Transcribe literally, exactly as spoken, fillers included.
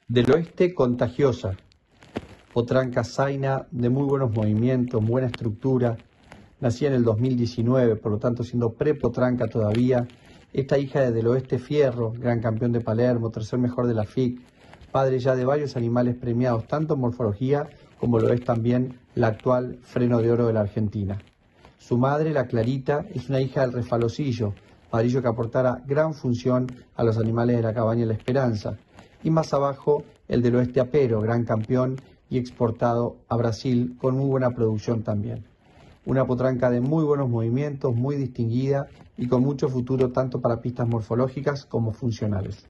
Del oeste, contagiosa. Potranca zaina de muy buenos movimientos, buena estructura. Nacía en el dos mil diecinueve, por lo tanto siendo pre-potranca todavía. Esta hija de Del Oeste Fierro, gran campeón de Palermo, tercer mejor de la F I C, padre ya de varios animales premiados, tanto en morfología como lo es también la actual Freno de Oro de la Argentina. Su madre, la Clarita, es una hija del Refalocillo, padrillo que aportara gran función a los animales de la cabaña La Esperanza. Y más abajo, el Del Oeste Apero, gran campeón y exportado a Brasil con muy buena producción también. Una potranca de muy buenos movimientos, muy distinguida y con mucho futuro tanto para pistas morfológicas como funcionales.